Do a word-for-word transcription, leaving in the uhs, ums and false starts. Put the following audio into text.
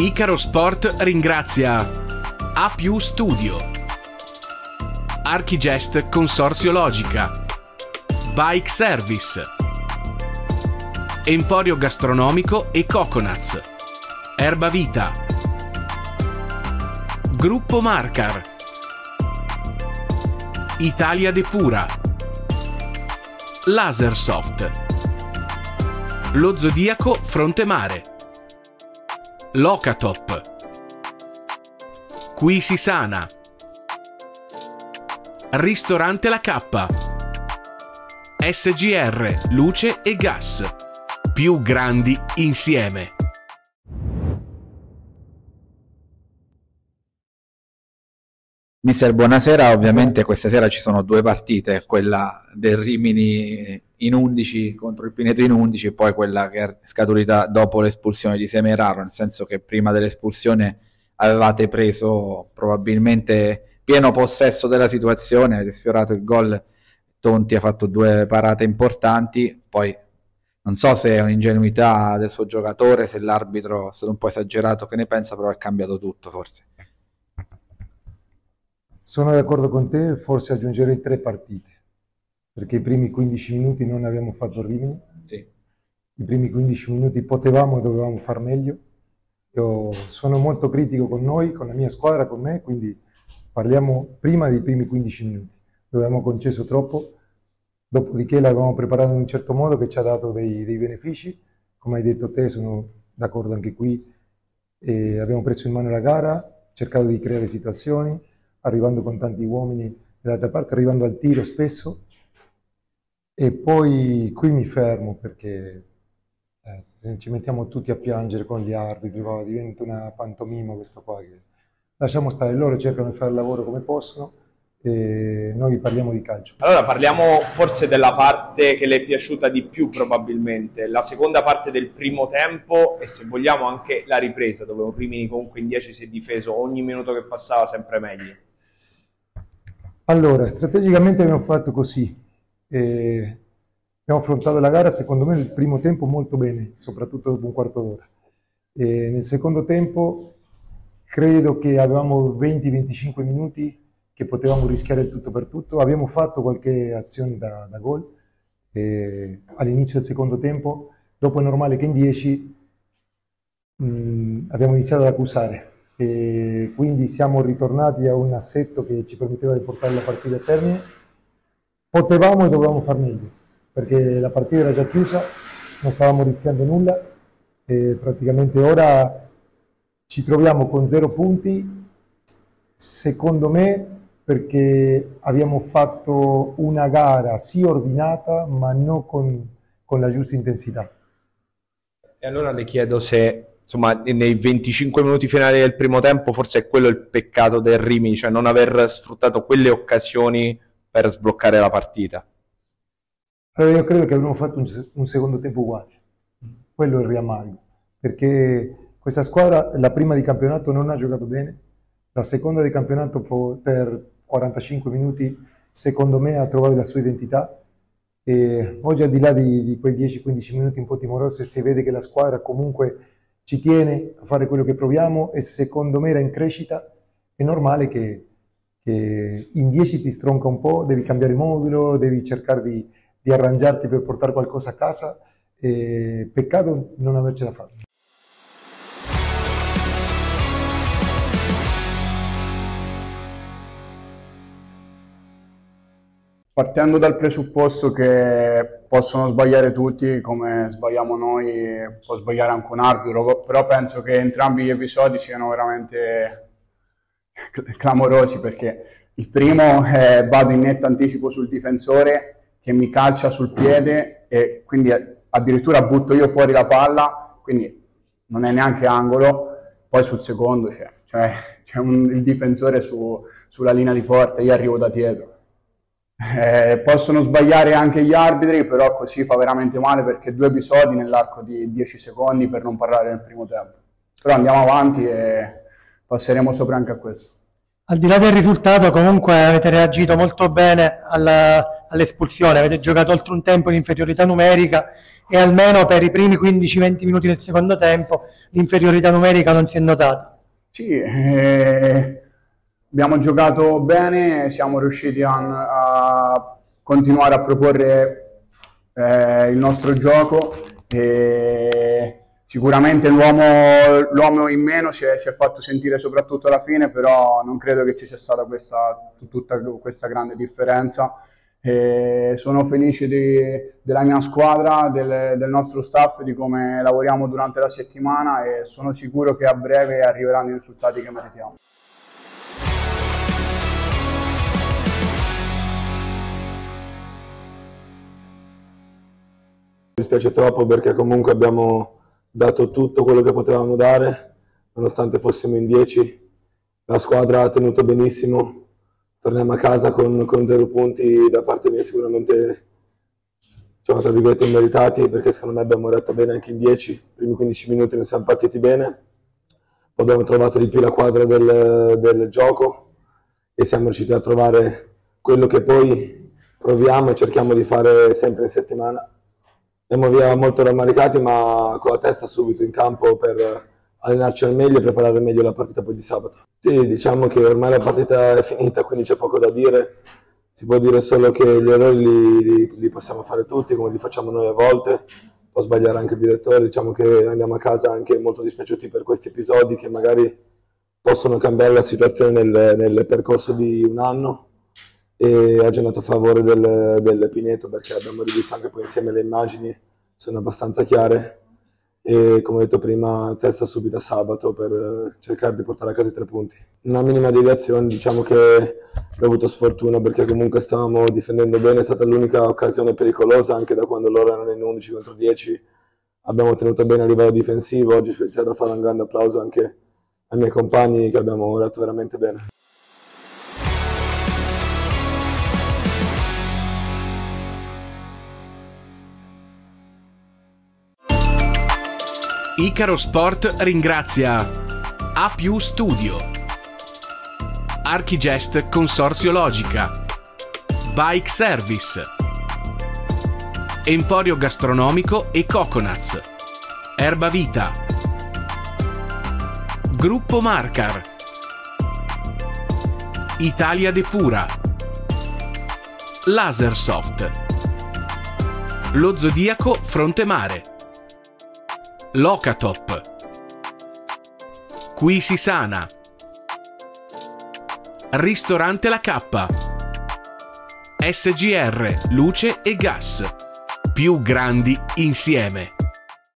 Icaro Sport ringrazia A più Studio, Archigest Consorzio Logica, Bike Service, Emporio Gastronomico e Coconuts, Erba Vita, Gruppo Marcar, Italia Depura, Lasersoft, Lo Zodiaco Frontemare, Locatop, Qui si sana, Ristorante La Cappa, S G R Luce e Gas, più grandi insieme. Mister, buonasera. Ovviamente questa sera ci sono due partite, quella del Rimini in undici contro il Pineto in undici e poi quella che è scaturita dopo l'espulsione di Semeraro, nel senso che prima dell'espulsione avevate preso probabilmente pieno possesso della situazione, avete sfiorato il gol, Tonti ha fatto due parate importanti, poi non so se è un'ingenuità del suo giocatore, se l'arbitro è stato un po' esagerato, che ne pensa, però è cambiato tutto forse. Sono d'accordo con te, forse aggiungerei tre partite, perché i primi quindici minuti non abbiamo fatto Rimini, sì. I primi quindici minuti potevamo e dovevamo far meglio. Io sono molto critico con noi, con la mia squadra, con me, quindi parliamo prima dei primi quindici minuti, dove abbiamo concesso troppo, dopodiché l'avevamo preparato in un certo modo che ci ha dato dei, dei benefici, come hai detto te, sono d'accordo anche qui, e abbiamo preso in mano la gara, cercato di creare situazioni, arrivando con tanti uomini dall'altra parte, arrivando al tiro spesso, e poi qui mi fermo perché eh, se ci mettiamo tutti a piangere con gli arbitri, va, diventa una pantomima questo qua, che lasciamo stare, loro cercano di fare il lavoro come possono e noi parliamo di calcio. Allora parliamo forse della parte che le è piaciuta di più probabilmente, la seconda parte del primo tempo e se vogliamo anche la ripresa, dove un Rimini comunque in dieci si è difeso ogni minuto che passava sempre meglio. Allora, strategicamente abbiamo fatto così, eh, abbiamo affrontato la gara secondo me nel primo tempo molto bene, soprattutto dopo un quarto d'ora. Eh, nel secondo tempo credo che avevamo venti venticinque minuti che potevamo rischiare il tutto per tutto, abbiamo fatto qualche azione da, da gol eh, all'inizio del secondo tempo, dopo è normale che in dieci mh, abbiamo iniziato ad accusare. E quindi siamo ritornati a un assetto che ci permetteva di portare la partita a termine. Potevamo e dovevamo far meglio, perché la partita era già chiusa, non stavamo rischiando nulla e praticamente ora ci troviamo con zero punti, secondo me perché abbiamo fatto una gara sì ordinata ma non con, con la giusta intensità. E allora le chiedo se insomma, nei venticinque minuti finali del primo tempo forse è quello il peccato del Rimini, cioè non aver sfruttato quelle occasioni per sbloccare la partita. Allora io credo che avremmo fatto un, un secondo tempo uguale, quello è il riamalgo, perché questa squadra, la prima di campionato non ha giocato bene, la seconda di campionato per quarantacinque minuti secondo me ha trovato la sua identità e oggi al di là di, di quei dieci quindici minuti un po' timorosi si vede che la squadra comunque ci tiene a fare quello che proviamo e secondo me era in crescita, è normale che, che in dieci ti stronca un po', devi cambiare modulo, devi cercare di, di arrangiarti per portare qualcosa a casa, e peccato non avercela fatta. Partendo dal presupposto che possono sbagliare tutti, come sbagliamo noi, può sbagliare anche un arbitro, però penso che entrambi gli episodi siano veramente clamorosi, perché il primo eh, vado in netto anticipo sul difensore che mi calcia sul piede e quindi addirittura butto io fuori la palla, quindi non è neanche angolo. Poi sul secondo c'è cioè, c'è il difensore su, sulla linea di porta, io arrivo da dietro. Eh, possono sbagliare anche gli arbitri, però così fa veramente male, perché due episodi nell'arco di dieci secondi, per non parlare del primo tempo. Però andiamo avanti e passeremo sopra anche a questo. Al di là del risultato, comunque avete reagito molto bene all'espulsione, avete giocato oltre un tempo in inferiorità numerica e almeno per i primi quindici venti minuti del secondo tempo l'inferiorità numerica non si è notata. Sì, eh, abbiamo giocato bene, siamo riusciti a, a continuare a proporre eh, il nostro gioco e sicuramente l'uomo in meno si è, si è fatto sentire soprattutto alla fine, però non credo che ci sia stata questa, tutta questa grande differenza. E sono felice di, della mia squadra, del, del nostro staff, di come lavoriamo durante la settimana e sono sicuro che a breve arriveranno i risultati che meritiamo. Mi dispiace troppo perché comunque abbiamo dato tutto quello che potevamo dare, nonostante fossimo in dieci. La squadra ha tenuto benissimo. Torniamo a casa con, con zero punti da parte mia, sicuramente diciamo, tra virgolette immeritati, perché secondo me abbiamo retto bene anche in dieci, i primi quindici minuti non siamo partiti bene, poi abbiamo trovato di più la quadra del, del gioco e siamo riusciti a trovare quello che poi proviamo e cerchiamo di fare sempre in settimana. Andiamo via molto rammaricati, ma con la testa subito in campo per allenarci al meglio e preparare meglio la partita poi di sabato. Sì, diciamo che ormai la partita è finita, quindi c'è poco da dire. Si può dire solo che gli errori li, li, li possiamo fare tutti, come li facciamo noi a volte. Può sbagliare anche il direttore, diciamo che andiamo a casa anche molto dispiaciuti per questi episodi che magari possono cambiare la situazione nel, nel percorso di un anno. E ha giocato a favore del, del Pineto, perché abbiamo rivisto anche poi insieme le immagini, sono abbastanza chiare. E come ho detto prima, testa subito a sabato per cercare di portare a casa i tre punti. Una minima deviazione, diciamo che ho avuto sfortuna perché comunque stavamo difendendo bene, è stata l'unica occasione pericolosa anche da quando loro erano in undici contro dieci. Abbiamo tenuto bene a livello difensivo, oggi c'è da fare un grande applauso anche ai miei compagni che abbiamo lavorato veramente bene. Icaro Sport ringrazia A più Studio, Archigest Consorzio Logica, Bike Service, Emporio Gastronomico e Coconuts, Erba Vita, Gruppo Marcar, Italia Depura, Lasersoft, Lo Zodiaco Frontemare, Locatop, Qui si sana, Ristorante La Cappa, S G R Luce e Gas, più grandi insieme.